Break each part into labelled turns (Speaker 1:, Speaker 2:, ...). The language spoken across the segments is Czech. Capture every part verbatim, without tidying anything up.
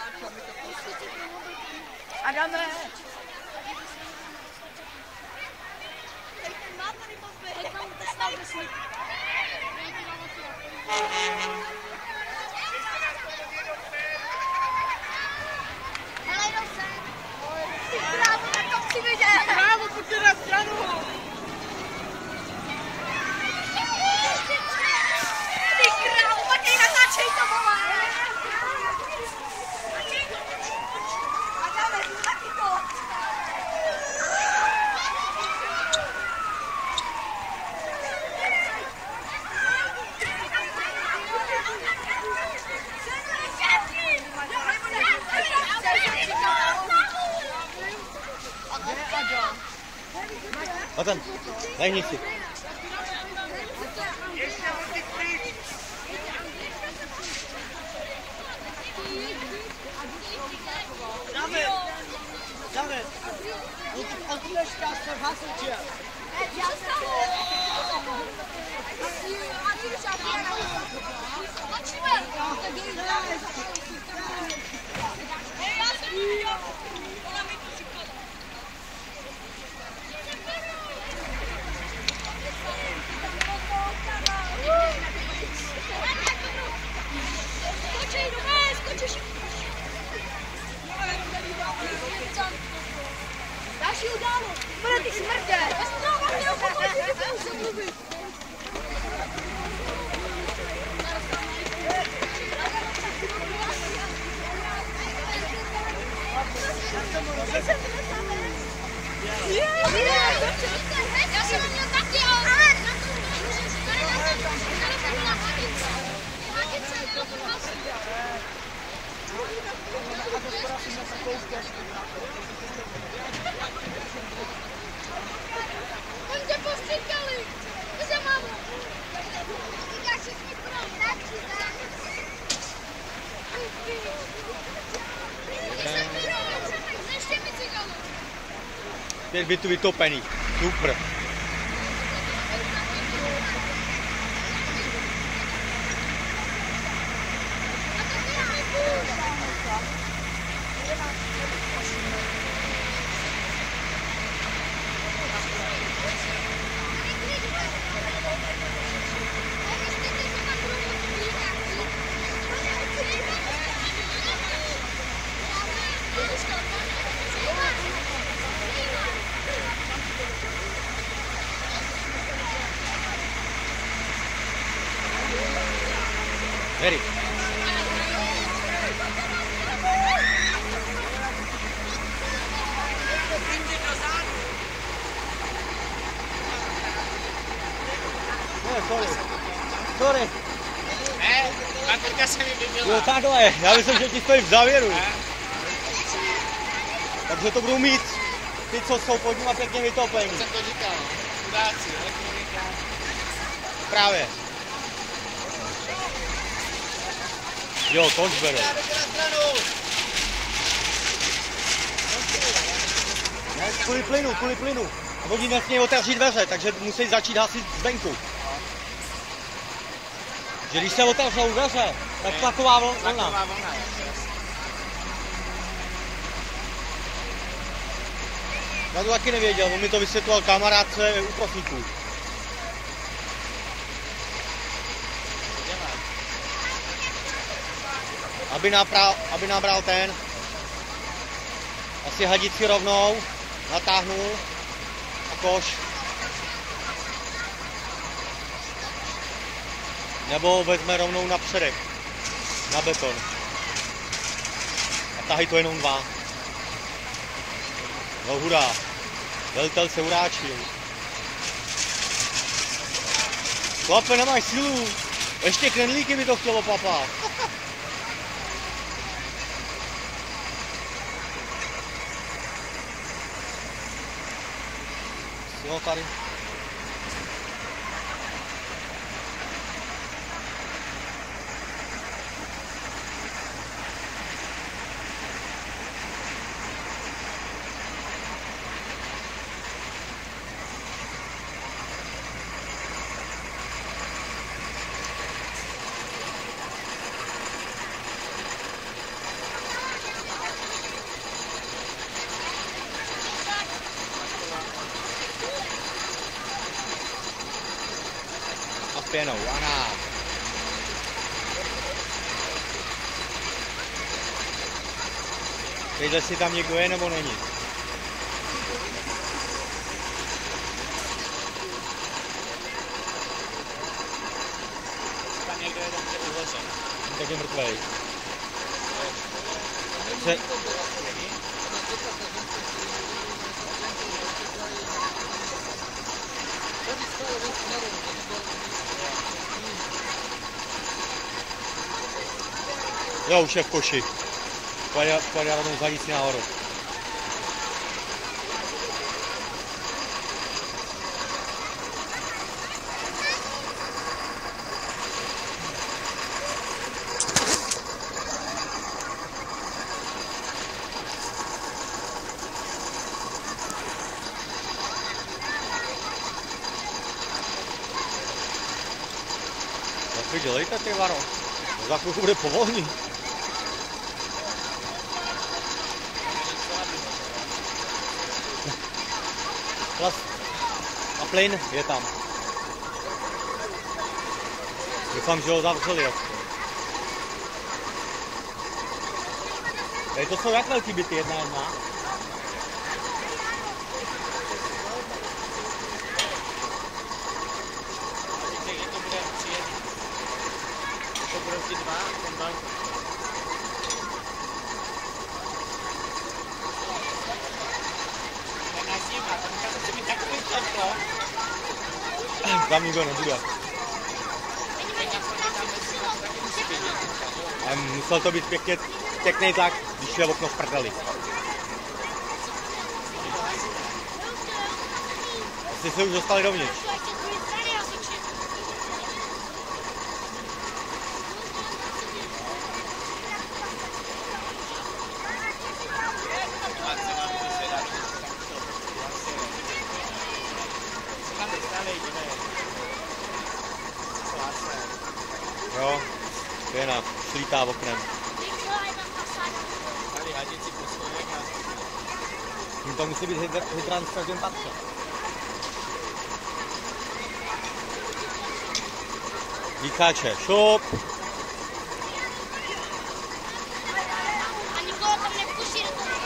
Speaker 1: Adame!
Speaker 2: Hele, jdou sem. Ty brávo, tak to chci vidět.
Speaker 1: Brávo, pojďte na stranu!
Speaker 2: Ty krávo, pojďte natáčej to, vole. Adame, jdu taky to.
Speaker 3: A tam, lehni si.
Speaker 1: David! David! Odvíješ část v hasiče.
Speaker 2: Další událost! Bude ty smrtě! Já jsem toho vám měl poprosit, že můžu mluvit. Já jsem ho měl taky, ale na to můžeš. Tady na to, tady to byla hadice. Hadice měla to vlastně. Oni tě postříkali! To se mám! Říkáš, že jsi pro hráči, tak? Ještě mi cigalu!
Speaker 3: Pět bytů vytopených. Super. Erik. No, sorry. Sorry.
Speaker 1: Ne, baterka se mi vybila.
Speaker 3: Jo, takhle. Já myslím, že ti stojí v závěru. Takže to budou mít ty, co jsou pod nima pěkně vytopení.
Speaker 1: Jsem to říkal. Chudáci, elektronika.
Speaker 3: Právě. Jo, to už beru. Ne, kvůli plynu, kvůli plynu. A oni nesmějí otevřít dveře, takže musí začít hasit zvenku. Že když se otevřou dveře, tak tlaková vlna.
Speaker 1: Taková vlna.
Speaker 3: Já to taky nevěděl, on mi to vysvětloval kamarád, co je uprchlíků. Aby, napra, aby nabral ten, asi hadici rovnou, natáhnul a koš. Nebo vezme rovnou na předek, na beton. A tahají to jenom dva. No hurá, velitel se uráčil. Chlape, nemáš sílu, ještě knedlíky by to chtělo papat. Jo, tady. pěnou. Ana. Teď si tam někdo je nebo není?
Speaker 1: Tam někdo je dobře uložen.
Speaker 3: Tak je mrtvej. Se... Jo, už je v koši. Pojď, pojď rovnou z hladici nahoru. Tak vy dělejte, ty varo. Za chvilku bude povolný. Plas a plyn je tam. Doufám, že ho zavřeli aspoň. Tady to jsou jak velký byty, jedna jedna?
Speaker 1: Víte, že to bude přijet. To bude vždy dva, ten bank.
Speaker 3: Tam nikdo nebude. Ale musel to být pěkně, pěkný tlak, když je okno v prdeli. Asi se už dostali dovnitř. Jo, pěna, slítá oknem.
Speaker 1: Tady hadici posledek a...
Speaker 3: To musí být hydrant v každém patře. Víkáče, šup.
Speaker 2: A nikoho tam nepustí do toho.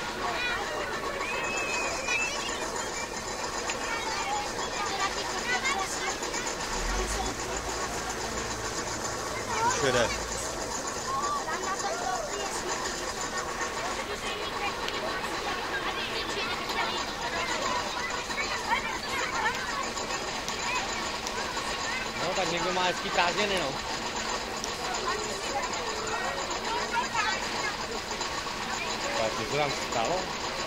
Speaker 3: Už jede. No tak někdo má hezký prázdniny, no. Tak co tam stalo?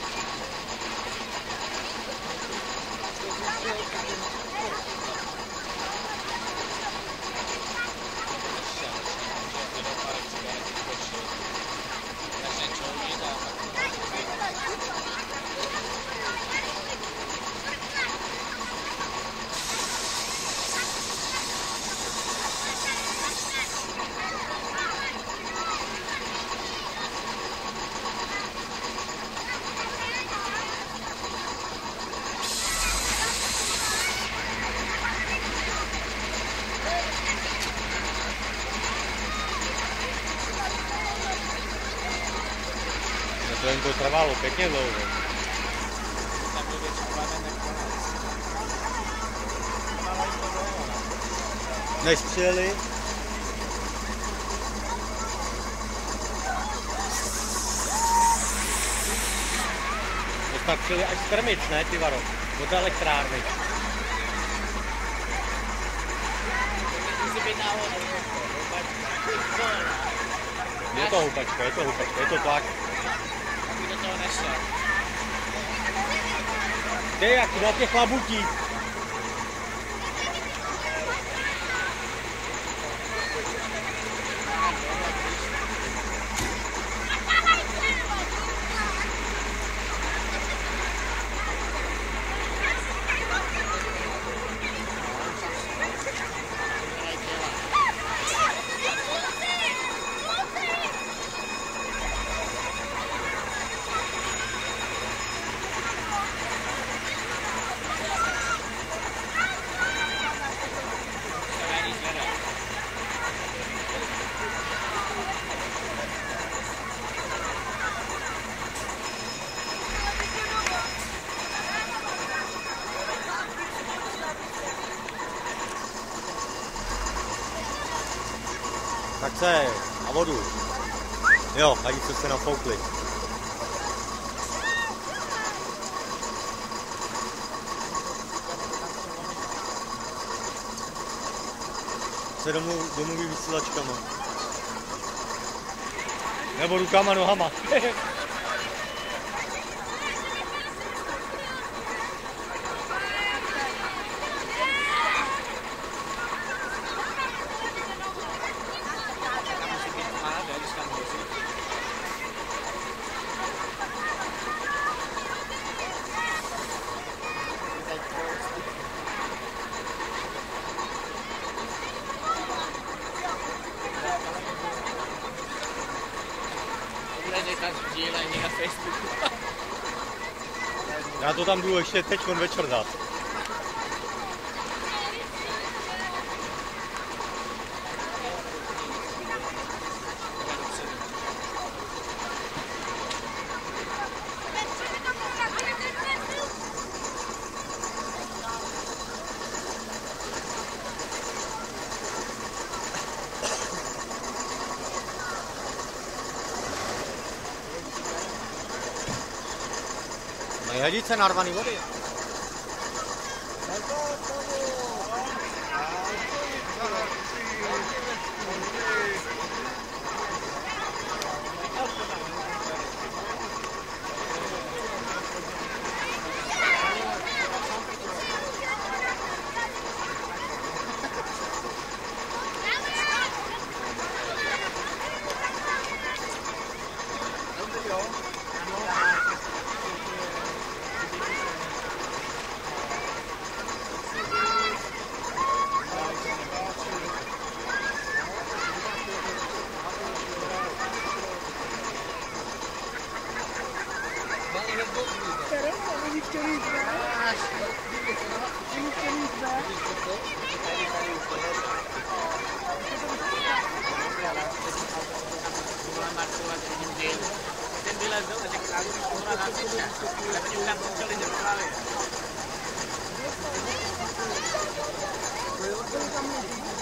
Speaker 3: To jen to trvalo pěkně dlouho. Než přijeli. To snad přijeli až z Krmic, ne, ty varo? Do té elektrárny. Je to houpačka, je to houpačka, je to tlak.
Speaker 1: Do toho nešel.
Speaker 3: Ty, jak na těch labutí. Ať se na vodu. Jo, hadice se nafoukly. Se domů, domluví vysílačkama. Nebo rukama, nohama.
Speaker 1: Sdílení na Facebooku.
Speaker 3: Já to tam jdu ještě teď večer dát. Mají hadice narvaný vody.
Speaker 1: Ten vylezl a řekl, že to byla násilná. Ale oni tam museli nevyprávět.